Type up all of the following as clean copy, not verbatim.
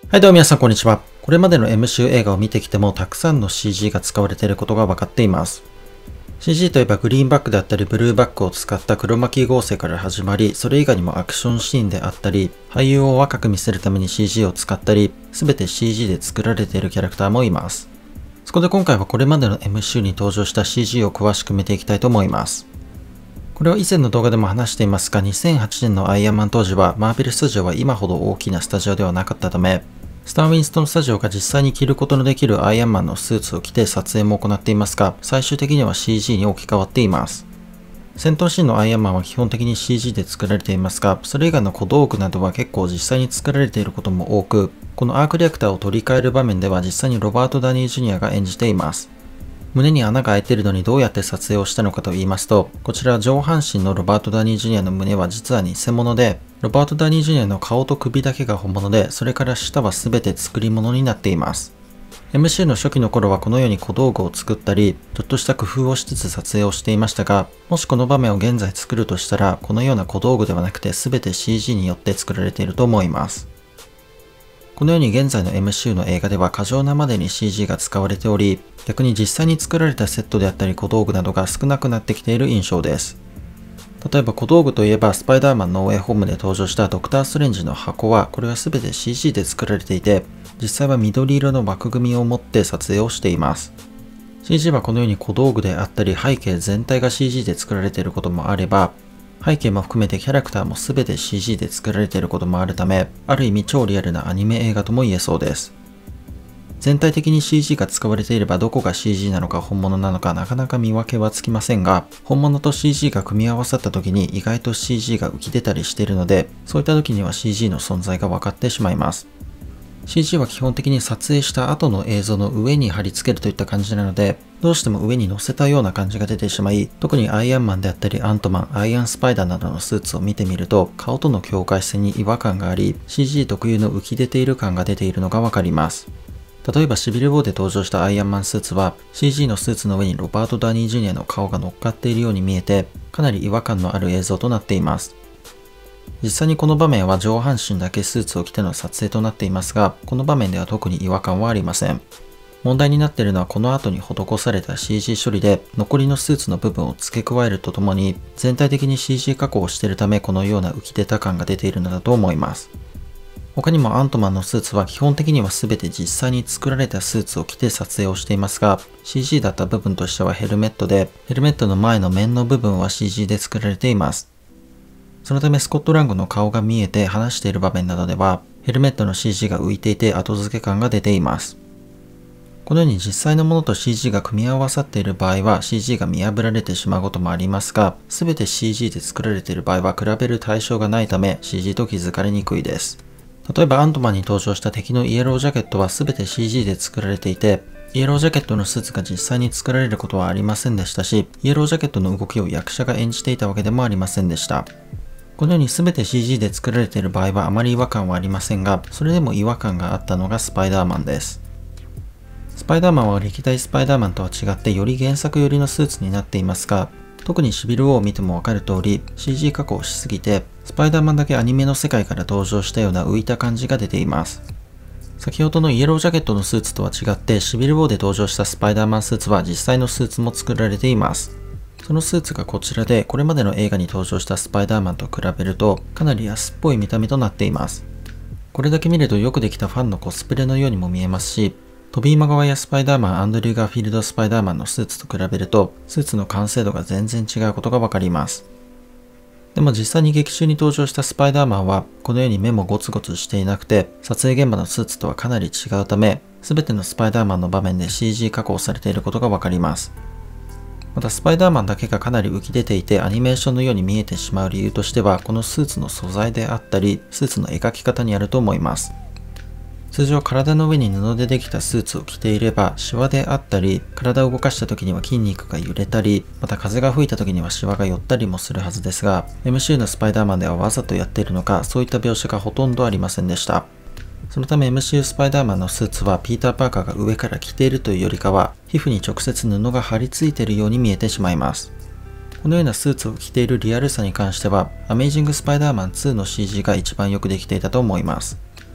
はいどうも皆さんこんにちは。これまでの MCU 映画を見てきてもたくさんの CG が使われていることが分かっています。CG といえばグリーンバックであったりブルーバックを使った黒巻き合成から始まり、それ以外にもアクションシーンであったり、俳優を若く見せるために CG を使ったり、全て CG で作られているキャラクターもいます。そこで今回はこれまでの MCU に登場した CG を詳しく見ていきたいと思います。これは以前の動画でも話していますが、2008年のアイアンマン当時はマーベルスタジオは今ほど大きなスタジオではなかったため、スター・ウィンストンスタジオが実際に着ることのできるアイアンマンのスーツを着て撮影も行っていますが、最終的には CG に置き換わっています。戦闘シーンのアイアンマンは基本的に CG で作られていますが、それ以外の小道具などは結構実際に作られていることも多く、このアークリアクターを取り替える場面では実際にロバート・ダニー・ジュニアが演じています。胸に穴が開いているのにどうやって撮影をしたのかと言いますと、こちら上半身のロバート・ダニー・ジュニアの胸は実は偽物で、ロバート・ダニー・ジュニアの顔と首だけが本物で、それから下は全て作り物になっています。MCU の初期の頃はこのように小道具を作ったり、ちょっとした工夫をしつつ撮影をしていましたが、もしこの場面を現在作るとしたら、このような小道具ではなくて全て CG によって作られていると思います。このように現在の MCU の映画では過剰なまでに CG が使われており、逆に実際に作られたセットであったり小道具などが少なくなってきている印象です。例えば小道具といえばスパイダーマンノーウェイホームで登場したドクター・ストレンジの箱はこれは全て CG で作られていて、実際は緑色の枠組みを持って撮影をしています。CG はこのように小道具であったり背景全体が CG で作られていることもあれば、背景も含めてキャラクターも全て CG で作られていることもあるため、ある意味超リアルなアニメ映画とも言えそうです。全体的に CG が使われていればどこが CG なのか本物なのかなかなか見分けはつきませんが、本物と CG が組み合わさった時に意外と CG が浮き出たりしているので、そういった時には CG の存在が分かってしまいます。CG は基本的に撮影した後の映像の上に貼り付けるといった感じなので、どうしても上に乗せたような感じが出てしまい、特にアイアンマンであったりアントマン、アイアンスパイダーなどのスーツを見てみると、顔との境界線に違和感があり、CG 特有の浮き出ている感が出ているのがわかります。例えばシビルウォーで登場したアイアンマンスーツは CG のスーツの上にロバート・ダニー・ジュニアの顔が乗っかっているように見えて、かなり違和感のある映像となっています。実際にこの場面は上半身だけスーツを着ての撮影となっていますが、この場面では特に違和感はありません。問題になっているのはこの後に施された CG 処理で残りのスーツの部分を付け加えるとともに全体的に CG 加工をしているためこのような浮き出た感が出ているのだと思います。他にもアントマンのスーツは基本的には全て実際に作られたスーツを着て撮影をしていますが、 CG だった部分としてはヘルメットで、ヘルメットの前の面の部分は CG で作られています。そのためスコットランドの顔が見えて話している場面などではヘルメットの CG が浮いていて後付け感が出ています。このように実際のものと CG が組み合わさっている場合は CG が見破られてしまうこともありますが、全て CG で作られている場合は比べる対象がないため CG と気づかれにくいです。例えばアントマンに登場した敵のイエロージャケットは全て CG で作られていて、イエロージャケットのスーツが実際に作られることはありませんでしたし、イエロージャケットの動きを役者が演じていたわけでもありませんでした。このように全て CG で作られている場合はあまり違和感はありませんが、それでも違和感があったのがスパイダーマンです。スパイダーマンは歴代スパイダーマンとは違ってより原作寄りのスーツになっていますが、特にシビルウォーを見てもわかる通り CG 加工しすぎて、スパイダーマンだけアニメの世界から登場したような浮いた感じが出ています。先ほどのイエロージャケットのスーツとは違ってシビルウォーで登場したスパイダーマンスーツは実際のスーツも作られています。そのスーツがこちらで、これまでの映画に登場したスパイダーマンと比べるとかなり安っぽい見た目となっています。これだけ見るとよくできたファンのコスプレのようにも見えますし、トビー・マガワイアスパイダーマン、アンドリュー・ガーフィールドスパイダーマンのスーツと比べるとスーツの完成度が全然違うことがわかります。でも実際に劇中に登場したスパイダーマンはこのように目もゴツゴツしていなくて、撮影現場のスーツとはかなり違うため、全てのスパイダーマンの場面で CG 加工されていることがわかります。またスパイダーマンだけがかなり浮き出ていてアニメーションのように見えてしまう理由としては、このスーツの素材であったりスーツの描き方にあると思います。通常体の上に布でできたスーツを着ていればシワであったり、体を動かした時には筋肉が揺れたり、また風が吹いた時にはシワが寄ったりもするはずですが、 MCU のスパイダーマンではわざとやっているのか、そういった描写がほとんどありませんでした。そのため MCU スパイダーマンのスーツはピーター・パーカーが上から着ているというよりかは皮膚に直接布が張り付いているように見えてしまいます。このようなスーツを着ているリアルさに関してはアメイジング・スパイダーマン2の CG が一番よくできていたと思います。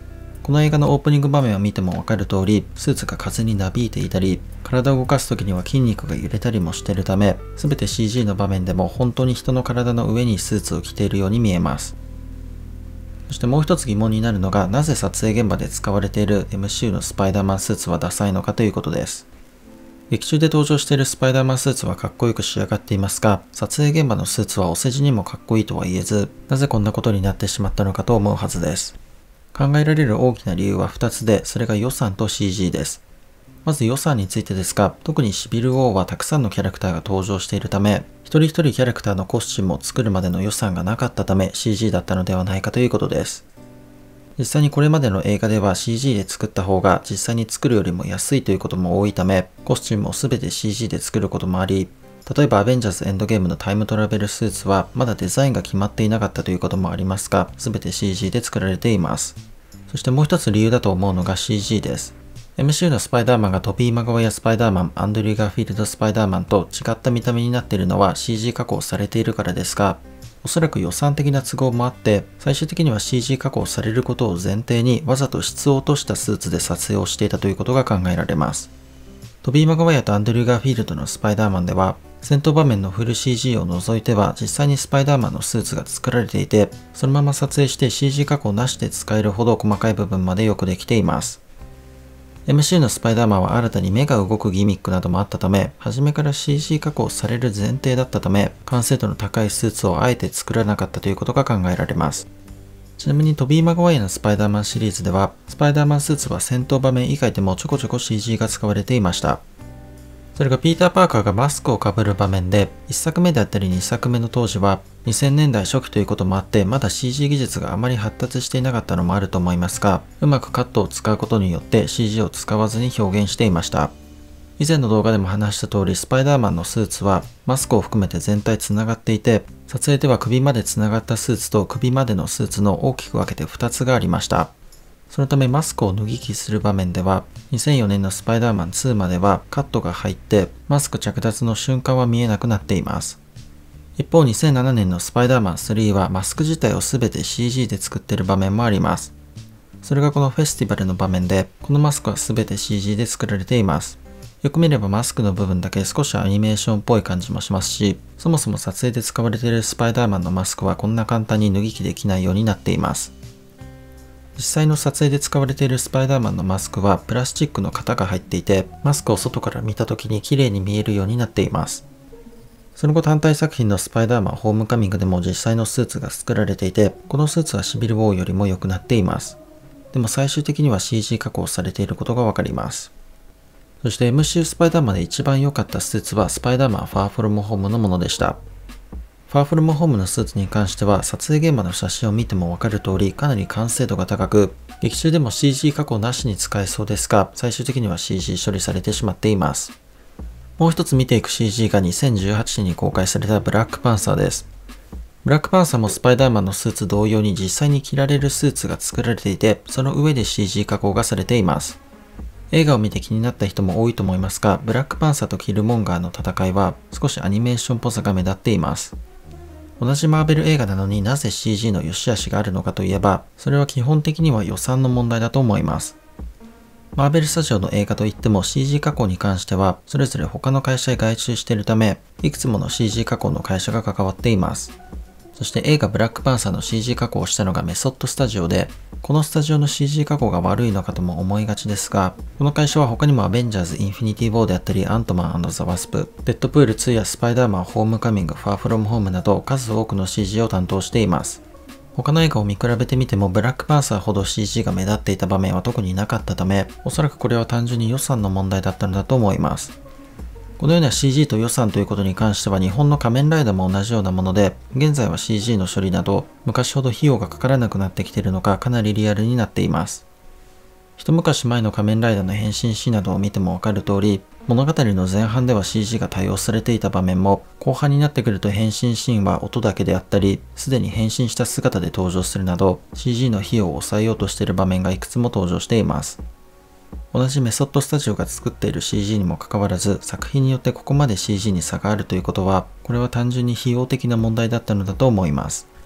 この映画のオープニング場面を見てもわかる通り、スーツが風になびいていたり、体を動かす時には筋肉が揺れたりもしているため、全て CG の場面でも本当に人の体の上にスーツを着ているように見えます。そしてもう一つ疑問になるのが、なぜ撮影現場で使われている MCU のスパイダーマンスーツはダサいのかということです。劇中で登場しているスパイダーマンスーツはかっこよく仕上がっていますが、撮影現場のスーツはお世辞にもかっこいいとは言えず、なぜこんなことになってしまったのかと思うはずです。考えられる大きな理由は2つで、それが予算と CG です。まず予算についてですが、特にシビルウォーはたくさんのキャラクターが登場しているため、一人一人キャラクターのコスチュームを作るまでの予算がなかったため CG だったのではないかということです。実際にこれまでの映画では CG で作った方が実際に作るよりも安いということも多いため、コスチュームを全て CG で作ることもあり、例えばアベンジャーズエンドゲームのタイムトラベルスーツはまだデザインが決まっていなかったということもありますが、全て CG で作られています。そしてもう一つ理由だと思うのが CG です。MCU のスパイダーマンがトビー・マグワイアスパイダーマン、アンドリュー・ガーフィールドスパイダーマンと違った見た目になっているのは CG 加工されているからですが、おそらく予算的な都合もあって、最終的には CG 加工されることを前提にわざと質を落としたスーツで撮影をしていたということが考えられます。トビー・マグワイアとアンドリュー・ガーフィールドのスパイダーマンでは、戦闘場面のフル CG を除いては実際にスパイダーマンのスーツが作られていて、そのまま撮影して CG 加工なしで使えるほど細かい部分までよくできています。MCU のスパイダーマンは新たに目が動くギミックなどもあったため、初めから CG 加工される前提だったため、完成度の高いスーツをあえて作らなかったということが考えられます。ちなみにトビー・マグワイアのスパイダーマンシリーズでは、スパイダーマンスーツは戦闘場面以外でもちょこちょこ CG が使われていました。それがピーター・パーカーがマスクをかぶる場面で、1作目であったり2作目の当時は2000年代初期ということもあってまだ CG 技術があまり発達していなかったのもあると思いますが、うまくカットを使うことによって CG を使わずに表現していました。以前の動画でも話した通り、スパイダーマンのスーツはマスクを含めて全体つながっていて、撮影では首までつながったスーツと首までのスーツの大きく分けて2つがありました。そのためマスクを脱ぎ着する場面では、2004年のスパイダーマン2まではカットが入ってマスク着脱の瞬間は見えなくなっています。一方2007年のスパイダーマン3はマスク自体を全て CG で作っている場面もあります。それがこのフェスティバルの場面で、このマスクは全て CG で作られています。よく見ればマスクの部分だけ少しアニメーションっぽい感じもしますし、そもそも撮影で使われているスパイダーマンのマスクはこんな簡単に脱ぎ着できないようになっています。実際の撮影で使われているスパイダーマンのマスクはプラスチックの型が入っていて、マスクを外から見た時に綺麗に見えるようになっています。その後単体作品のスパイダーマンホームカミングでも実際のスーツが作られていて、このスーツはシビルウォーよりも良くなっています。でも最終的には CG 加工されていることがわかります。そして MCU スパイダーマンで一番良かったスーツはスパイダーマンファーフロムホームのものでした。ファーフロムホームのスーツに関しては撮影現場の写真を見てもわかる通りかなり完成度が高く、劇中でも CG 加工なしに使えそうですが、最終的には CG 処理されてしまっています。もう一つ見ていく CG が2018年に公開されたブラックパンサーです。ブラックパンサーもスパイダーマンのスーツ同様に実際に着られるスーツが作られていて、その上で CG 加工がされています。映画を見て気になった人も多いと思いますが、ブラックパンサーとキルモンガーの戦いは少しアニメーションっぽさが目立っています。同じマーベル映画なのになぜ CG の良し悪しがあるのかといえば、それは基本的には予算の問題だと思います。マーベルスタジオの映画といっても CG 加工に関してはそれぞれ他の会社へ外注しているため、いくつもの CG 加工の会社が関わっています。そして映画ブラックパンサーの CG 加工をしたのがメソッドスタジオで、このスタジオの CG 加工が悪いのかとも思いがちですが、この会社は他にもアベンジャーズインフィニティ・ウォーであったりアントマン&ザ・ワスプ、デッドプール2やスパイダーマンホームカミングファーフロムホームなど数多くの CG を担当しています。他の映画を見比べてみてもブラックパンサーほど CG が目立っていた場面は特になかったため、おそらくこれは単純に予算の問題だったのだと思います。このような CG と予算ということに関しては日本の仮面ライダーも同じようなもので、現在は CG の処理など昔ほど費用がかからなくなってきているのかかなりリアルになっています。一昔前の仮面ライダーの変身シーンなどを見てもわかる通り、物語の前半では CG が多用されていた場面も後半になってくると変身シーンは音だけであったり、すでに変身した姿で登場するなど CG の費用を抑えようとしている場面がいくつも登場しています。同じメソッドスタジオが作っている CG にもかかわらず、作品によってここまで CG に差があるということは、これは単純に費用的な問題だったのだと思います。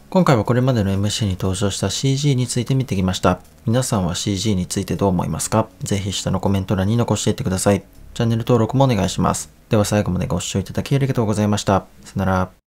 今回はこれまでの MC に登場した CG について見てきました。皆さんは CG についてどう思いますか？ぜひ下のコメント欄に残していってください。チャンネル登録もお願いします。では最後までご視聴いただきありがとうございました。さよなら。